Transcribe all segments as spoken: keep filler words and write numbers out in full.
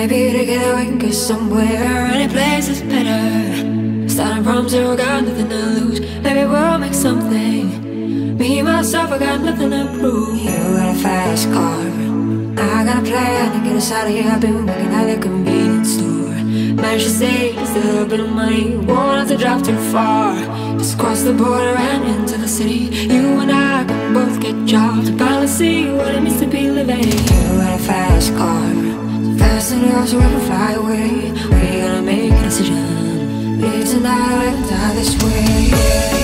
Maybe together we can go somewhere. Any place is better. Starting from zero, got nothing to lose. Maybe we'll make something. Me, myself, I got nothing to prove. You got a fast car, I got a plan to get us out of here. I've been working at the convenience store. Managed to save just a little bit of money. Won't have to drive too far. Just cross the border and into the city. You and I can both get jobs to finally see what it means to be living. You got a fast car, so fast enough so we can fly away. We're gonna make a decision. Live tonight or die this way.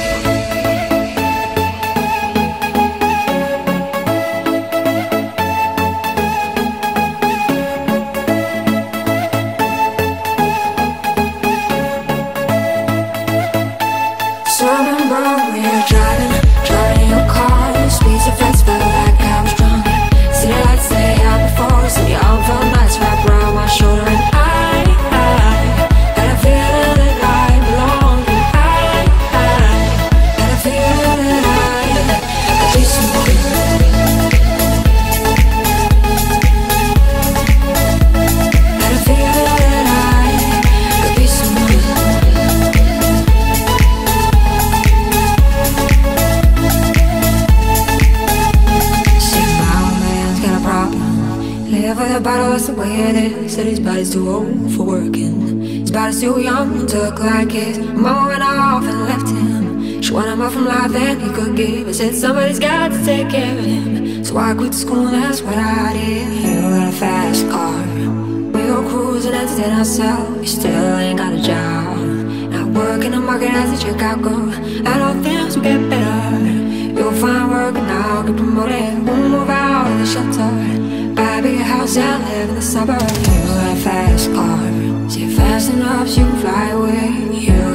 That's the way it is. Said his body's too old for working. His body's too young to look like his. Mama went off and left him. She wanted more from life than he could give. I said somebody's got to take care of him. So I quit school and that's what I did. You got a fast car, we go cruising, entertain ourselves. You still ain't got a job. Not working the market as a checkout girl. I know things will get better. You'll find work and I'll get promoted. We'll move out of the shelter. Buy a big house and live in the suburbs. You got a fast car, see it fast enough so you can fly away. You